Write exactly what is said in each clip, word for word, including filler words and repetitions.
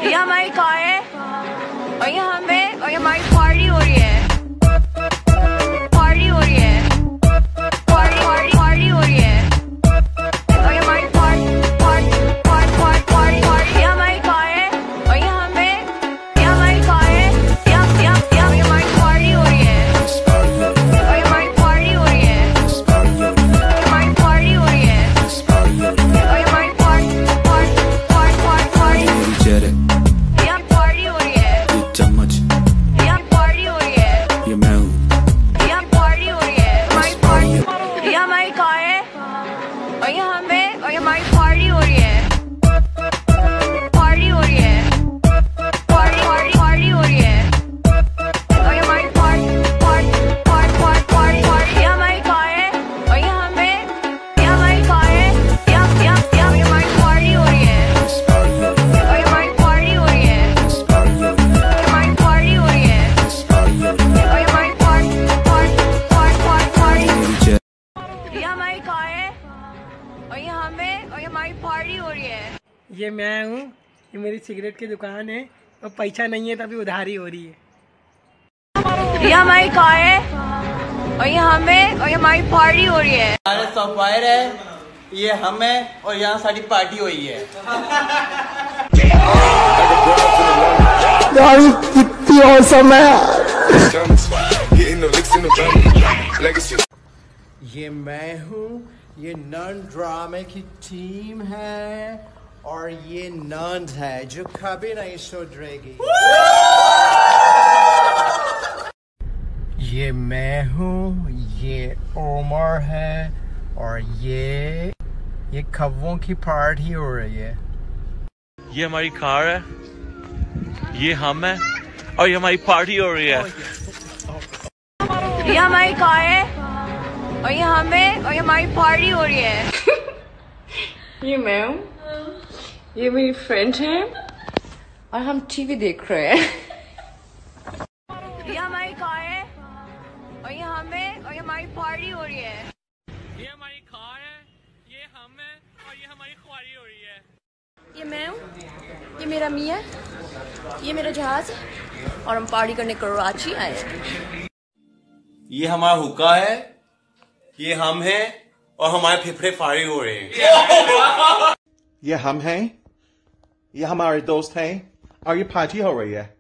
ये हमारी कार है और ये हमें और ये हमारी पार्टी हो रही है, पार्टी हो रही है, पार्टी पार्टी पार्टी हो रही है और ये हमारी party party party party party. ये हमारी कार है और ये हमें, ये हमारी कार है, ये ये ये हमारी पार्टी हो रही है और ये हमारी पार्टी हो रही है, हमारी पार्टी हो रही है और ये हमारी party party party party party. यहाँ पार्टी हो रही है, यहाँ पार्टी हो रही है, यहाँ पार्टी हो रही है, हमारी पार्टी। ये हमारी कार है और ये हमें और ये हमारी पार्टी हो रही है, पार्टी हो रही है, पार्टी पार्टी पार्टी हो रही है और ये हमारी party party party party party. ये हमारी कार है और ये हमें, ये हमारी कार है, यहाँ यहाँ यहाँ ये हमारी पार्टी हो रही है और ये हमारी पार्टी हो रही है, हमारी पार्टी हो रही है और ये हमारी पार्टी पार्टी पार्टी पार्टी। ये हमारी कार है और ये हमें और ये हमारी पार्टी हो रही है। ये मैं हूँ, ये मेरी सिगरेट की दुकान है और पैसा नहीं है तभी उधारी हो रही है। ये हमारी कार है और ये हमें और ये हमारी पार्टी हो रही है। हमारे सफायर है, ये हमें और यहाँ सारी पार्टी हुई है। कितनी औसम है। ये मैं हूँ, ये नन ड्रामे की टीम है और ये नन है जो कभी नहीं सुधरेगी। ये मैं हूँ, ये ओमर है और ये ये खब्बों की पार्टी हो रही है। ये हमारी कार है, ये हम है और ये हमारी पार्टी हो रही है। ये हमारी कार है और ये हमें और ये हमारी पार्टी हो रही है। ये मैं हूँ, ये मेरी फ्रेंड है और हम टीवी देख रहे हैं। ये हमारी कार है और ये हमें और ये हमारी पार्टी हो रही है। ये हमारी कार है, ये हम है और ये हमारी ख्वारी हो रही है। ये मैं हूँ, ये मेरा मियाँ, ये मेरा जहाज और हम पार्टी करने कराची आए हैं। ये हमारा हुक्का है, ये हम हैं और हमारे फेफड़े फाड़ी हो रहे हैं। ये हम हैं, ये हमारे दोस्त हैं और ये पार्टी हो रही है।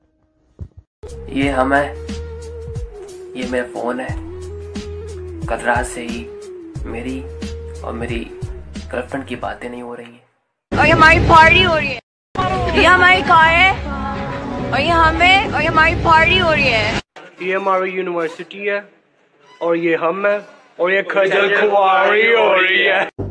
ये हम है, ये मेरा फोन है। कल रात से ही मेरी और मेरी गर्लफ्रेंड की बातें नहीं हो रही हैं और ये हमारी पार्टी हो रही है। ये हमारी कार है और ये हमें और ये हमारी पार्टी हो रही है। ये हमारी यूनिवर्सिटी है और ये हम है और ये खजल खुआरी हो रही है।